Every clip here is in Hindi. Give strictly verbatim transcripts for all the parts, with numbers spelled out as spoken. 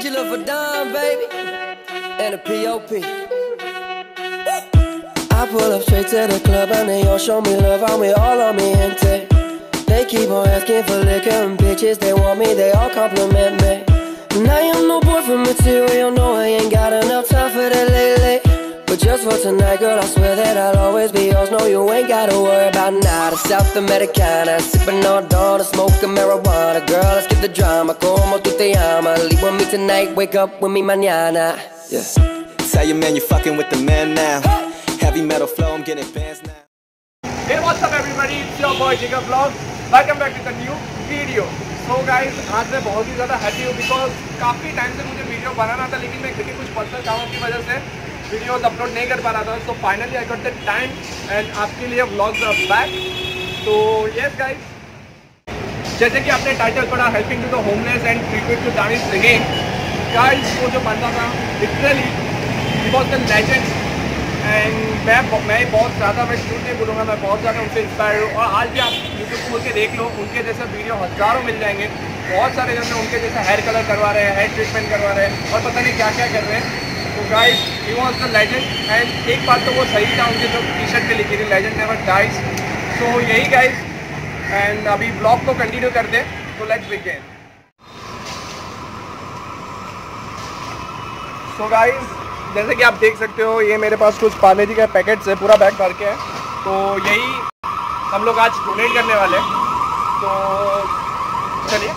Angela for Don, baby, and a P O P. I pull up straight to the club and they all show me love, and we all on me gente. They keep on asking for liquor and bitches, they want me, they all compliment me. And I am no boyfriend material, no, I ain't got enough time for that lately. But just for tonight, girl, I swear that I'll always be yours. No, you ain't gotta worry about nada. South Americana, sipping on dawn, smoking marijuana. Girl, let's get the drama, como tu te llama. Leave with me tonight, wake up with me mañana. Yeah. Tell your man you're fucking with the man now. Heavy metal flow, I'm getting advanced now. Hey, what's up everybody? It's your boy Jacob Vlog. Welcome back to the new video. So guys, आज मैं बहुत ही ज़्यादा हैप्पी हूँ because काफ़ी टाइम से मुझे वीडियो बनाना था, लेकिन मैं किसी कुछ पर्सनल कामों की वजह से वीडियोस अपलोड नहीं कर पा रहा था. So finally I got the time and आपके लिए vlogs are back. So yes guys, जैसे कि आपने टाइटल पढ़ा, helping to the homeless and tribute to Danish Singh. Guys, वो जो बंदा था, literally he was the legend. And मैं मैं बहुत ज़्यादा, मैं झूठ नहीं बोलूँगा, मैं बहुत ज़्यादा उनसे इंस्पायर हूँ. और आज भी आप यूट्यूब खोल के देख लो, उनके जैसे वीडियो हज़ारों मिल जाएंगे. बहुत सारे जैसे उनके जैसे हेयर कलर करवा रहे हैं, हेयर ट्रीटमेंट करवा रहे हैं और पता नहीं क्या क्या कर रहे हैं. तो guys, he was the legend. And एक बात तो वो सही था, उनके जो टी शर्ट पे लिखी थी लेजेंड नेवर डाइज. तो यही गाइस, एंड अभी ब्लॉग को कंटिन्यू कर दें. तो लेट्स बिगिन. सो गाइस, जैसे कि आप देख सकते हो, ये मेरे पास कुछ पार्ले जी का पैकेट्स है, पूरा बैग भर के है. तो यही हम लोग आज डोनेट करने वाले हैं. तो चलिए.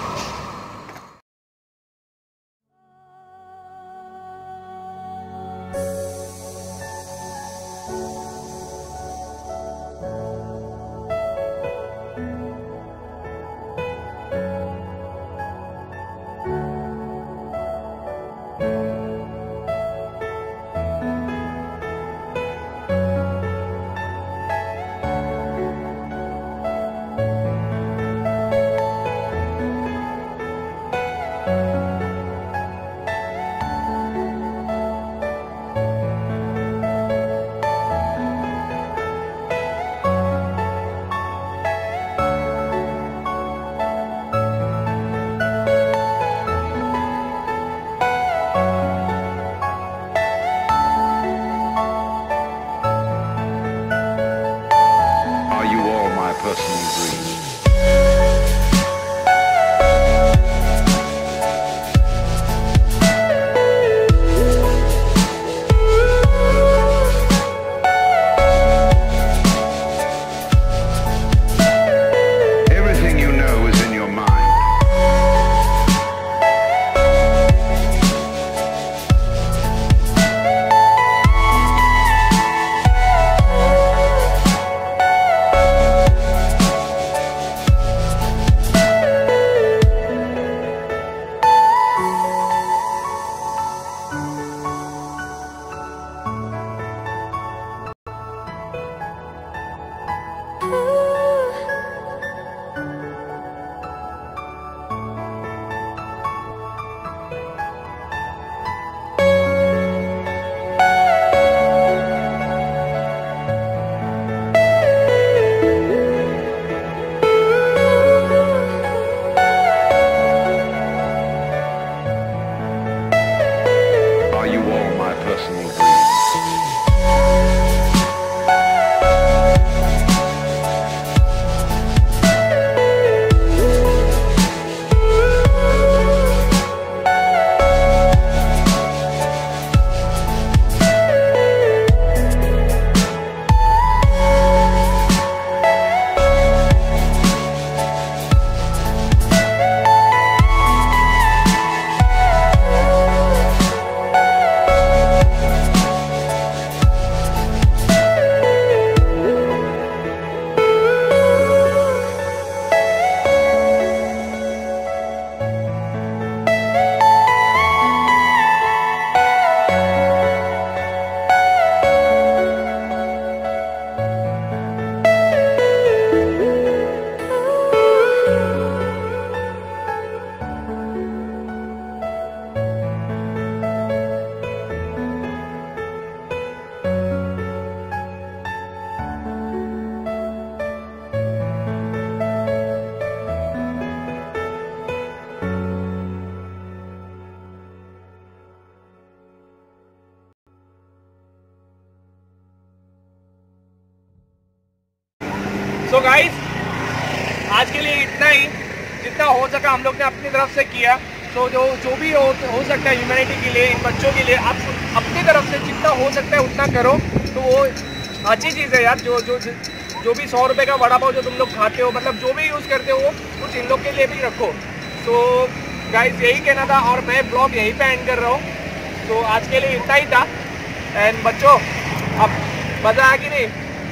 सो गाइस आज के लिए इतना ही, जितना हो सका हम लोग ने अपनी तरफ से किया। तो जो जो भी हो, हो सकता है ह्यूमैनिटी के लिए, इन बच्चों के लिए आप अपनी तरफ से जितना हो सकता है उतना करो। तो वो अच्छी चीज़ है यार। जो जो जो भी सौ रुपये का वड़ा पाव जो तुम लोग खाते हो, मतलब जो भी यूज़ करते हो कुछ इन लोग के लिए भी रखो। तो गाइस यही कहना था और मैं ब्लॉग यहीं पे एंड कर रहा हूँ। तो आज के लिए इतना ही था। एंड बच्चों अब मज़ा आया कि नहीं?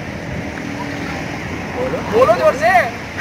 बोलो बोलो जोर से।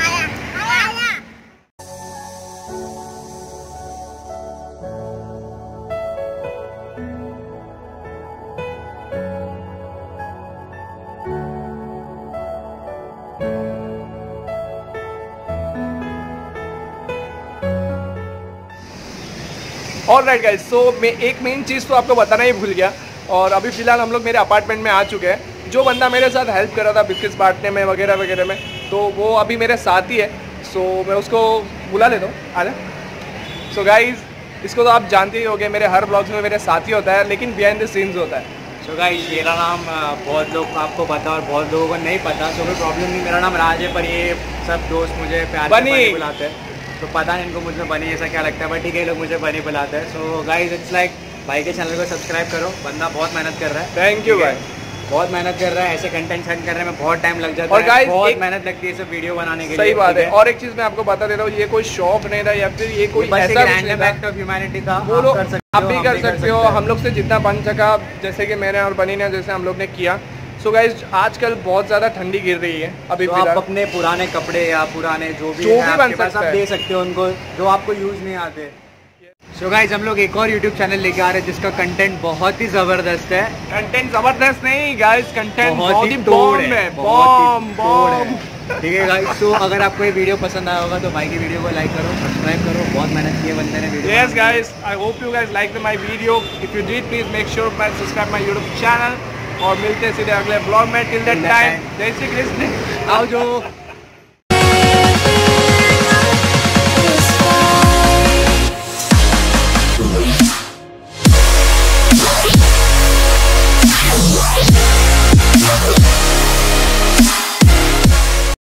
ऑल राइट गाइस, सो मैं एक मेन चीज़ तो आपको बताना ही भूल गया। और अभी फ़िलहाल हम लोग मेरे अपार्टमेंट में आ चुके हैं। जो बंदा मेरे साथ हेल्प कर रहा था बिस्किट्स बांटने में वगैरह वगैरह में, तो वो अभी मेरे साथ ही है। सो मैं उसको बुला लेता हूँ, आ जा। सो गाइस इसको तो आप जानते ही होंगे, मेरे हर ब्लॉग्स में मेरे साथ ही होता है, लेकिन बिहाइंड द सीन्स होता है। सो गाइस मेरा नाम बहुत लोग आपको पता और बहुत लोगों को नहीं पता, सो कोई प्रॉब्लम नहीं। मेरा नाम राज है, पर ये सब दोस्त मुझे प्यार से बनी बुलाते हैं। तो पता नहीं इनको मुझे बनी ऐसा क्या लगता है, बट ठीक है लोग मुझे बनी बुलाते हैं। सो गाइस इट्स लाइक भाई के चैनल को सब्सक्राइब करो, बंदा बहुत मेहनत कर रहा है। थैंक यू भाई, बहुत मेहनत कर रहा है। ऐसे कंटेंट सेंड करने में बहुत टाइम लग जाता और है, guys, बहुत एक... मेहनत लगती है सब वीडियो बनाने के लिए। सही बात है। और एक चीज़ मैं आपको बता देता हूँ, ये कोई शौक नहीं था या फिर ये कोई ऐसा रैंडम एक्ट ऑफ ह्यूमैनिटी था। वो लोग आप भी कर सकते हो, हम लोग से जितना बन सका, जैसे कि मैंने और बनी ने जैसे हम लोग ने किया। सो गाइस आजकल बहुत ज़्यादा ठंडी गिर रही है अभी। तो आप अपने पुराने कपड़े या पुराने जो भी जो भी बन सकता है दे सकते हो उनको, जो आपको यूज़ नहीं आते। सो गाइस हम लोग एक और यूट्यूब चैनल लेके आ रहे हैं जिसका कंटेंट बहुत ही ज़बरदस्त है। कंटेंट ज़बरदस्त नहीं गाइस, कंटेंट बहुत ही तोड़ है, बहुत ही तोड़ है। ठीक है गाइस, तो अगर आपको ये वीडियो पसंद आया होगा तो भाई की वीडियो को लाइक करो, सब्सक्राइब करो। बहुत मेहनत की है बंदे ने video. Yes guys, I hope you guys like my video. If you did please make sure to subscribe my YouTube channel. और मिलते हैं सीधे अगले ब्लॉग में। टिल दैट टाइम जय श्री कृष्ण। आओ जो